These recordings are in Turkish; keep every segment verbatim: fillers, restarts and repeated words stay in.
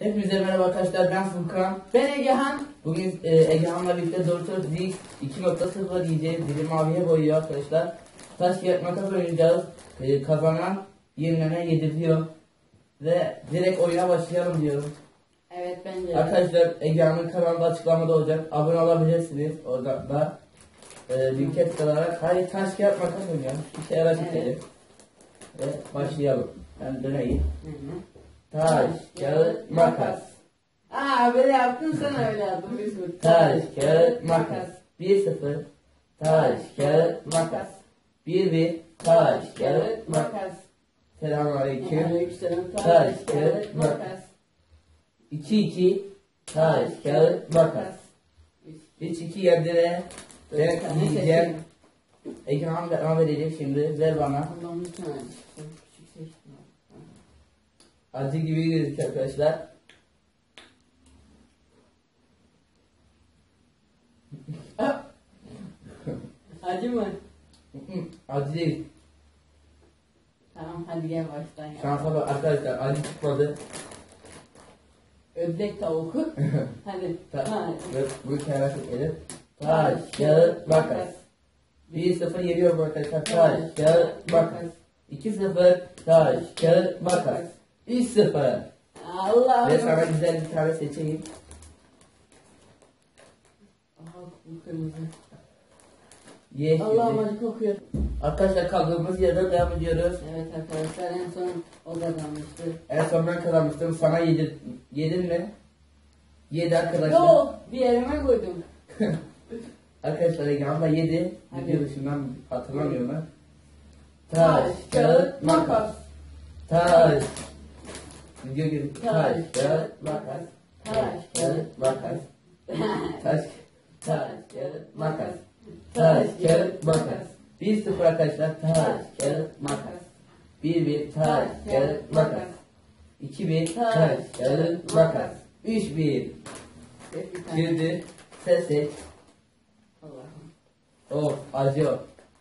Hepinize merhaba arkadaşlar, ben Furkan. Ben Egehan. Bugün e, Egehan'la birlikte Doktor Fizik iki nokta sıfır diyeceğiz. Dili maviye boyuyor arkadaşlar. Taş kağıt makas oynayacağız. E, kazanan yenilene yedirtiyor. Ve direkt oyuna başlayalım diyorum. Evet bence. Arkadaşlar Egehan'ın kanalında açıklamada olacak. Abone olabilirsiniz. Orada da e, linke tıklayarak. Hadi taş kağıt makas oynayalım. İşe yarar evet. Ve başlayalım. Ben döneyim. Hı hı. Taş, kağıt, makas. Aa böyle yaptın sen öyle yaptın. Bir sıfır. Taş, kağıt, makas. bir sıfır. Taş, kağıt, makas. bir bir. Taş, kağıt, makas. Selamünaleyküm. Aleykümselam. Taş, kağıt, makas. iki iki. Taş, kağıt, makas. üç iki yerdine. Ben diyeceğim. Ekran devam edecek şimdi. Ver bana. Allah'ım lütfen. Küçük seçtim. Acı gibi gözüküyor arkadaşlar. Acı mı? Acı değil. Tamam hadi gel baştan ya. Şansa bak arkadaşlar, acı çıkmadı. Ödlek tavuk. Hadi. Ta Ha. bu kere çekelim. Taş, kağıt, makas. bir sıfır yeniyor bu arkadaşlar. Taş, kağıt, makas. iki sıfır. Taş, kağıt, makas. üç sıfır. Allah. Ve sana güzel bir tane seçeyim. Aha bu kırmızı. Ye Allah'ım şimdi. acı kokuyor. Arkadaşlar kaldığımız yerden devam ediyoruz. Evet arkadaşlar en son o kazanmıştı. En son ben kazanmıştım. Sana yedin, yedin mi? Yedi arkadaşlar. Yok bir yerime koydum. Arkadaşlar yanımda yedi. Hadi. Video dışından hatırlamıyorum ben. Taş, kağıt, makas. Taş. Video gibi. Taş, Taş, kağıt, makas. Taş, kağıt, makas. Taş, taş, kağıt, makas. Taş, kağıt, makas. bir sıfır arkadaşlar. Taş, kağıt, makas. bir bir. Taş, kağıt, makas. iki bir. Taş, kağıt, makas. üç bir. Şimdi ses seç. Allah'ım. Of, acıyor.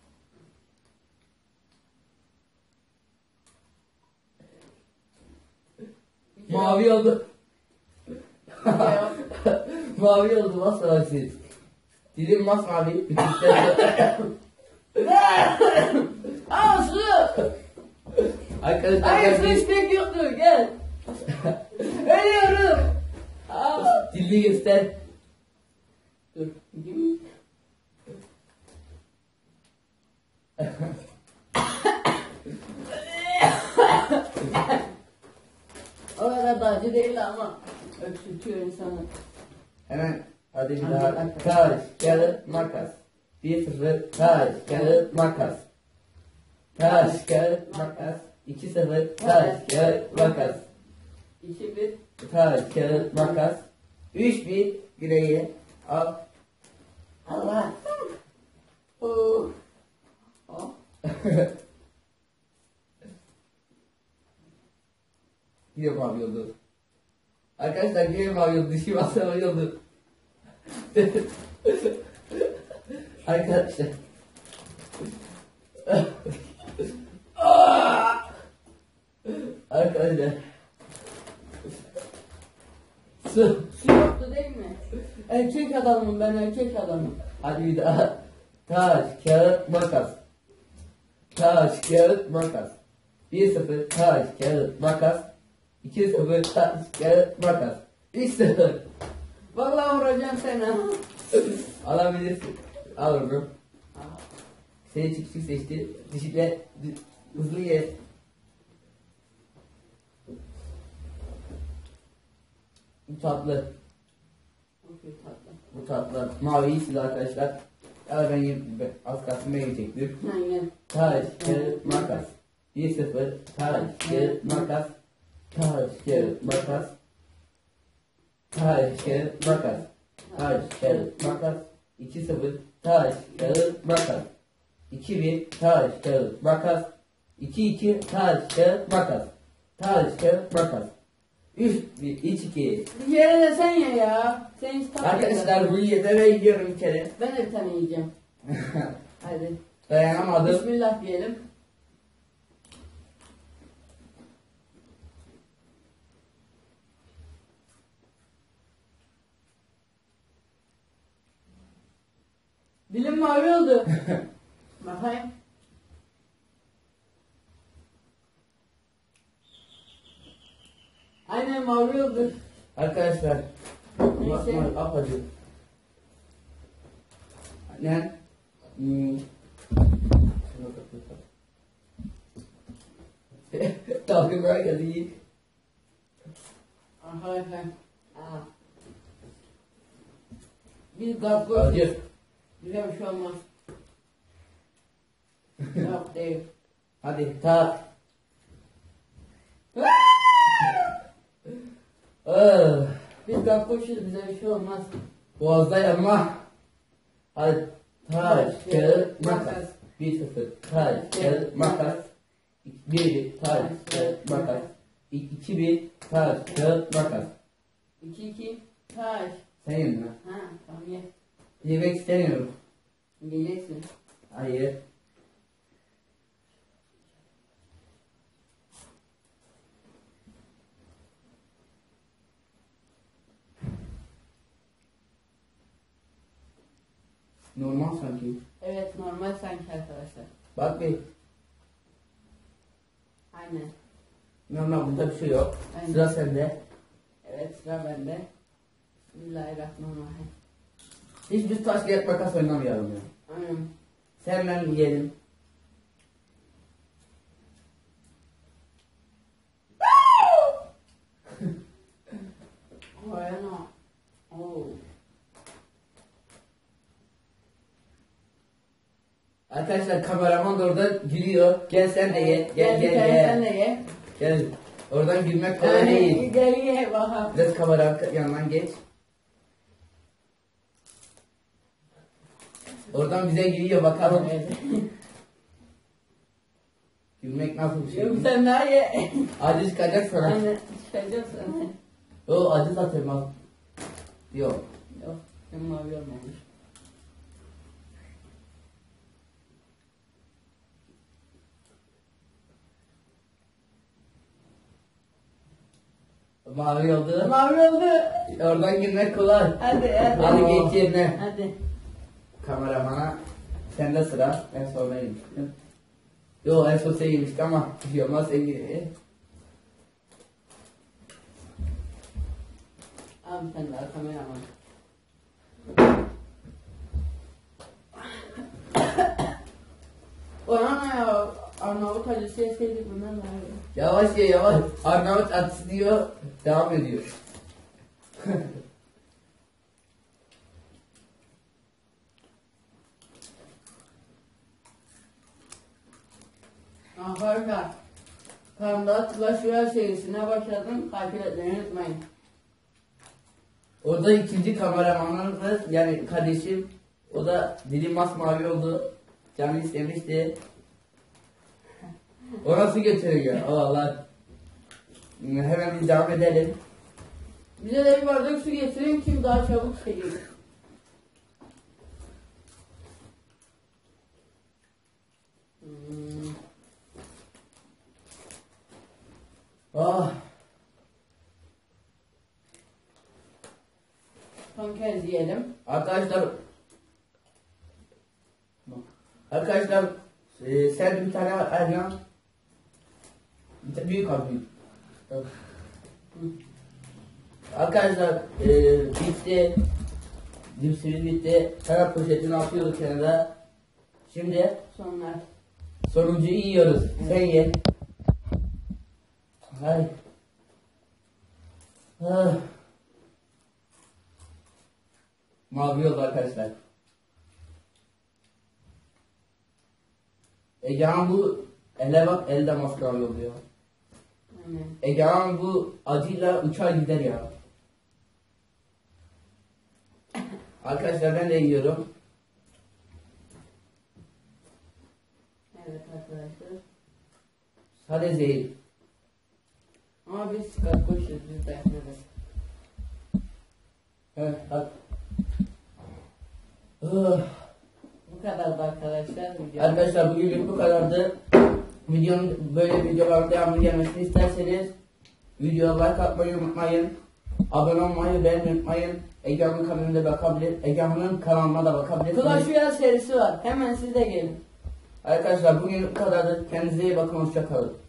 Mavi oldu. Mavi oldu, masmavi. Dilim masmavi. Aa su! Arkadaşlar Hayır su ben istek yoktu gel. Ölüyorum. Aa. dilini göster. Dur. O kadar da acı değil ama öksürtüyor insanı. Hemen hadi bir Hadi, daha. hadi. Taş, kağıt, makas. bir sıfır. Taş, kağıt, makas. Taş, kağıt, makas. iki sıfır. Taş, kağıt, makas. İki bir. Taş, kağıt, makas. üç bir. Güleyi al. Allah. Oh. Oh. Yine mavi oldu. Arkadaşlar yine mavi oldu. Dişi mavi oldu. Arkadaşlar. Arkadaşlar. Su. Su yoktu değil mi? Erkek adamım ben erkek adamım. Hadi bir daha. Taş, kağıt, makas. Taş, kağıt, makas. bir sıfır. Taş, kağıt, makas. iki sıfır. Taş, kağıt, makas. üç sıfır. Vallahi vuracağım seni. Alabilirsin. Al onu. Seni çık çık seçti. Dişikle hızlı ye. Bu tatlı. Okey tatlı. Bu tatlı. Mavi sil arkadaşlar. Ya ben yiyeyim. Az kalsın ben yiyecektim. Aynen. Taş, kağıt, makas. bir sıfır. Taş, kağıt, makas. Taş, kağıt, makas. Taş, kağıt, makas. Taş, kağıt, makas. iki sıfır. Taş, kağıt, makas. iki bir. Taş, kağıt, makas. iki iki. Taş, kağıt, makas. Taş, kağıt, makas. üç bir. üç iki. Bir kere de sen ye ya. Sen hiç tatlı. Arkadaşlar bu yedi ve yiyorum bir kere. Ben de bir tane yiyeceğim. Hadi. Dayanamadım. Bismillah diyelim. Dilim mavi oldu. Bakayım. Aynen mavi oldu. Arkadaşlar. Neyse. Bakma apacı. Ne? Hmm. Şunu kapatalım. Dalga böyle geldi iyi. Arkadaşlar. Aa. Biz kapı. Hadi. Bize bir şey olmaz. Yok değil. Hadi tak. Ah, Biz kapışırız, bize bir şey olmaz. boğazda yanma. Hadi taş, kağıt, makas. Bir sıfır. Taş, kağıt, makas. Bir bir. Taş, kağıt, makas. İki bir. Taş, kağıt, makas. İki iki. Taş. Sen yenme. Ha tamam ye. Yemek istemiyorum. Yiyeceksin. Hayır. Normal sanki. Evet normal sanki arkadaşlar. Bak bir. Aynen. Normal burada bir şey yok. Aynen. Sıra sende. Evet sıra bende. Bismillahirrahmanirrahim. Hiç biz taş kağıt makas oynamayalım ya. Aynen. Sen ben yiyelim. Aynen. Oo. Arkadaşlar kameraman da orada gülüyor. Gel sen de ye. Gel gel Gel, gel. sen de ye. Gel. Oradan gülmek kolay Yani, değil. gel ye bakalım. Biraz kamera yanından geç. Oradan bize gülüyor bakalım. Evet. Gülmek nasıl bir şey? Yok sen daha ye. Acı çıkacak sana. Aynen. Çıkacağım sana. O acı zaten al. Yok. Yok. Sen mavi olmamış. Mavi oldu. Mavi oldu. Oradan gülmek kolay. Hadi hadi. Hadi geç yerine. Hadi. Kameramana. Sende sıra. En son ben yemiştim. Yo en son sen yemiştin ama bir şey olmaz sen gir. Abi sen daha kameraman. Ona ne ya? Arnavut acısı yeseydik bundan daha iyi. Yavaş ye yavaş. Arnavut atısı diyor. Devam ediyor. Arkadaşlar, kanalda Clash Royale serisine başladım. Takip etmeyi unutmayın. Orada ikinci kameramanımız da yani kardeşim. O da dili masmavi oldu. Canı istemişti. O nasıl götürüyor? O Allah. Hemen biz devam edelim. Bize de bir bardak su getirin kim daha çabuk çekiyor. Hmm. Ah. Son kez yiyelim. Arkadaşlar. Arkadaşlar e, sen bir tane var Ercan. Bir ta- büyük abi büyük. Tamam. Arkadaşlar e, bitti. Cipsimiz bitti. Hemen poşetini atıyoruz kenara. Şimdi Sonlar. sonuncuyu yiyoruz. Sen ye. Hay. Ah. Mavi oldu arkadaşlar. Egehan bu ele bak elde maskara oluyor. Aynen. Egehan bu acıyla uçar gider ya. Arkadaşlar ben de yiyorum. Evet arkadaşlar. Sade zehir. Ama biz sigara koşuyoruz biz de yapmıyoruz. Evet bak. Ah. Bu kadar da arkadaşlar. Video. Arkadaşlar bugünlük bu kadardı. Videonun böyle videoların devamlı gelmesini isterseniz videoya like atmayı unutmayın. Abone olmayı, beğenmeyi unutmayın. Ege Hanım kanalına bakabilir. Ege Hanım'ın kanalına da bakabilirsiniz. Clash Royale serisi var. Hemen siz de gelin. Arkadaşlar bugün bu kadardır. Kendinize iyi bakın. Hoşça kalın.